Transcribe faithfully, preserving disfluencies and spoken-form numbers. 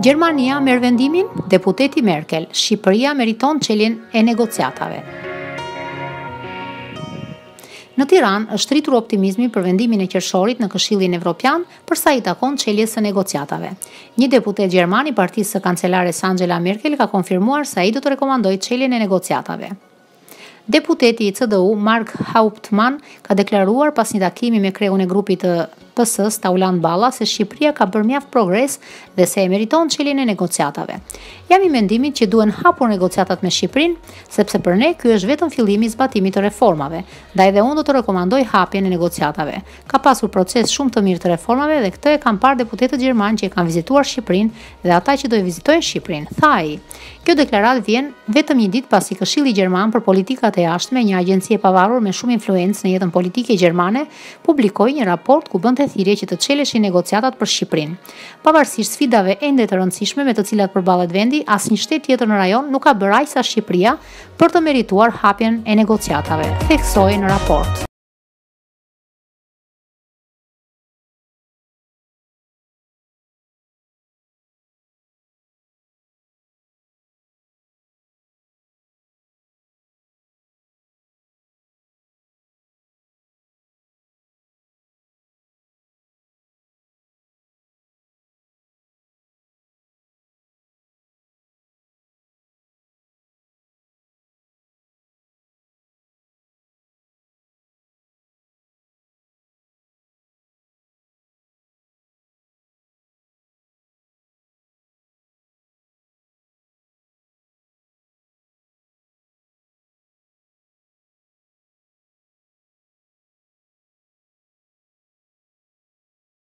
Gjermania merr vendimin, Deputeti Merkel, Shqipëria meriton çeljen e negociatave. Në Tiranë është rritur optimizmi për vendimin e qershorit në Këshillin Evropian për sa i takon çeljes së negociatave. Një deputet gjerman i partisë së kancelares Angela Merkel ka konfirmuar se ai do të rekomandojë çeljen e negociatave. Deputeti i C D U Mark Hauptmann ka deklaruar pas një takimi me kreun e grupit të P S-s Tauland Balla se Shqipëria ka bërë mjaft progres dhe se e meriton çeljen e negociatave. Jam i mendimit që duhen hapur negociatat me Shqipërinë, sepse për ne ky është vetëm fillimi i zbatimit të reformave. Ndaj dhe unë do të rekomandoj hapjen e negociatave. Ka pasur proces shumë të mirë të reformave dhe këtë e kanë parë deputetët gjermanë që e kanë vizituar Shqipërinë dhe ata që do e vizitojnë Shqipërinë, tha ai. Kjo deklaratë vjen vetëm një ditë pasi Këshilli Gjerman për Politikat e Jashtme, një agjenci e pavarur me shumë influencë në jetën politike gjermane, publikoi një raport ku bënte thirrje që të çeleshin negociatat për Shqipërinë. Pavarësisht sfidave ende të rëndësishme me të cilat përballet vendi, asnjë shtet tjetër në rajon nuk ka bërë aq sa Shqipëria për të merituar hapjen e negociatave, theksoi në raport.